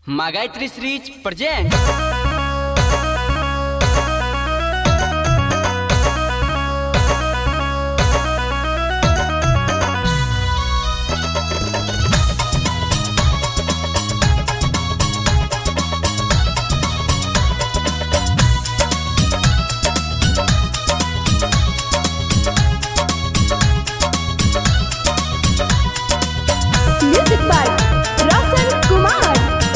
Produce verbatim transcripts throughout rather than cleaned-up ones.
Магайтри Срич present. Music by Roshan Kumar.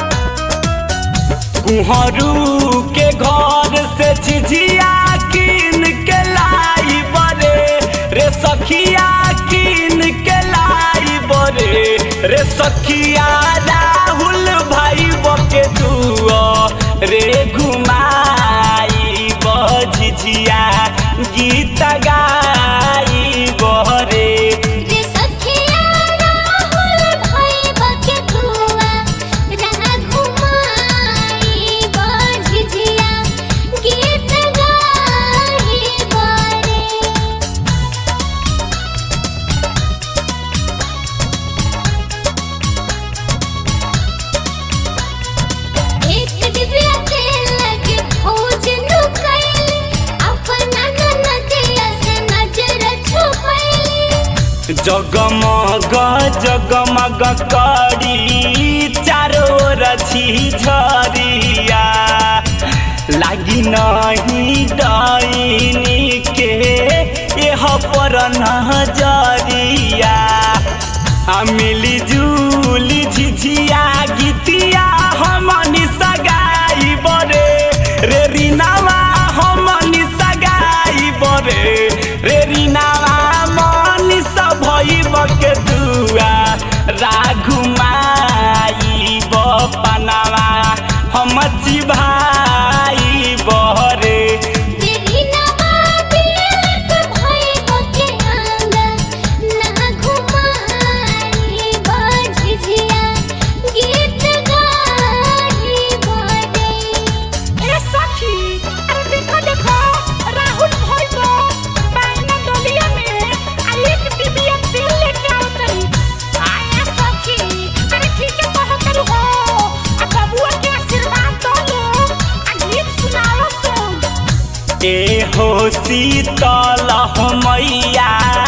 कुहरू के घर से झिझिया कीन के लाई बरे रे सखिया कीन के लाई बरे रे सखिया राहुल भाई बके दुआ रे घुमाई बझिझिया गीत गाई बरे जगमग जगमग करी चारों रछी झरिया लागी नहीं डाइनी के यह पर नजरिया मिली जुली झिझिया गीतिया हमनी सगाई बरे रे रीनावा हमनी सगाई बरे रे रीनावा बके दुआ राघुमाई बपनावा हम भाई बहरे ए हो शीतल मैया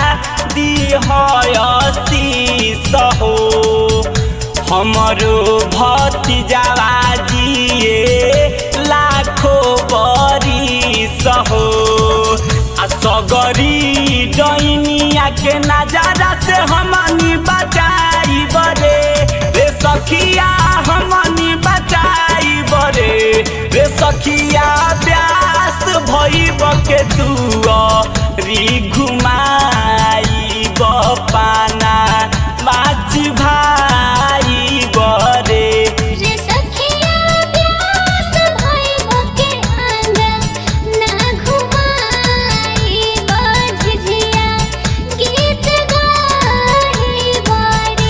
दिहयसीस हो हमरो भतीजावा जिए लाखो बरिस हो आ सगरी डैनिया के नजारा से हमनी बचाई बरे रे सखिया हमनी बचाई बरे रे सखिया भई बके दुआ री घुमाई बपाना बाची भाई बरे रे सखिया प्यास भई बके आंगा ना घुमाई बझिझिया गीत गाई बरे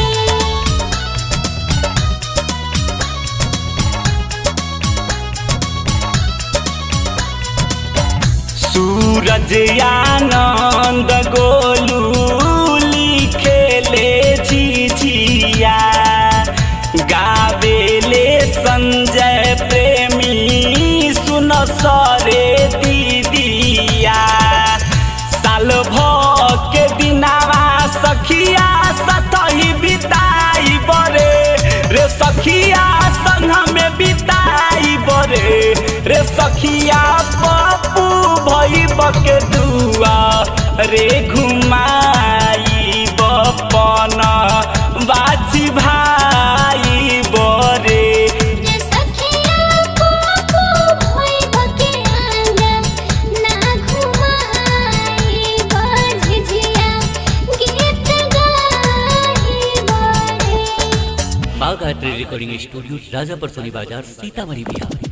सूरज आनंद गोलू लिखेले झिझिया गावेले संजय प्रेमी सुन सरे दीदिया साल भ के दिनावा सखिया सतही बिताई बरे रे सखिया संग में बिताई बरे रे सखिया पप्पू भई बके दुआ रे घुमाई बपन बाची भाई बरे रे सखिया पप्पू भई बके आंगा ना घुमाई बझिझिया गीत गाई बरे। Maa Gayatri recording studio Rajapur Soni Bazar Sitamarhi Bihar.